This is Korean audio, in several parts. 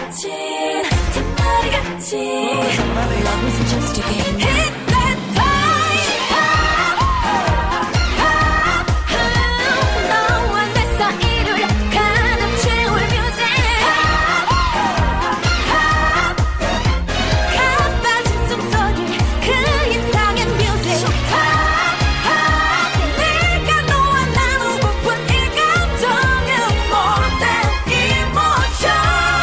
거친 뒷머리 같이 Love isn't just a game. Hit that time. 너와 내 사이를 가득 채울 music. 가빠진 숨소리 그 이상의 music. 내가 너와 나누고픈 이 감정은 more than emotion.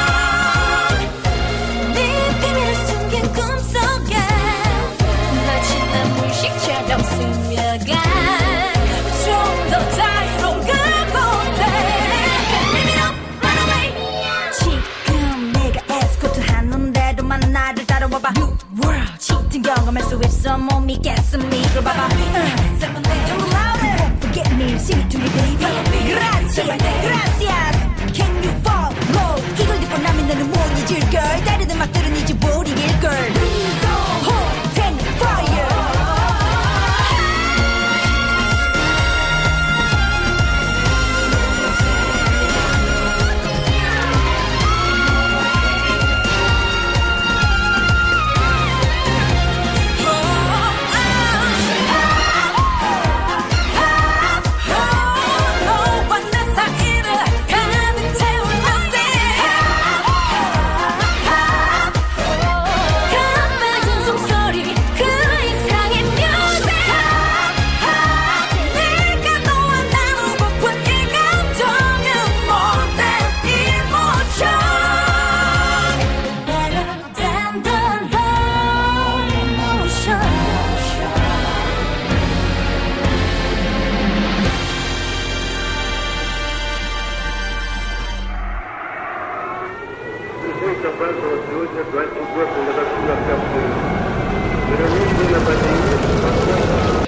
네 비밀을 숨긴 꿈속에 마치 난 물식처럼 스며가. 좀 더 자유로운 그곳에 Leave it up, run away. 지금 내가 에스코트 하는데도만 나를 따라와봐. New world 짙은 경험할 수 있어 못 믿겠어 믿어봐봐. 좀더 louder. Don't forget me, sing it to me baby. Gracias, gracias. Can you follow? 이걸 듣고 나면 너는 못 잊을걸. 다른 음악들은 잊어버리길걸. Hold and fire. 너와 내 사이를 가득 채운 music. 가빠진 숨소리 그 이상의 music. 내가 너와 나누고픈 이 감정은 more than emotion. Better than the love emotion. Сегодня праздновал сегодня 20 год на годовщину Октября. Вероятно, на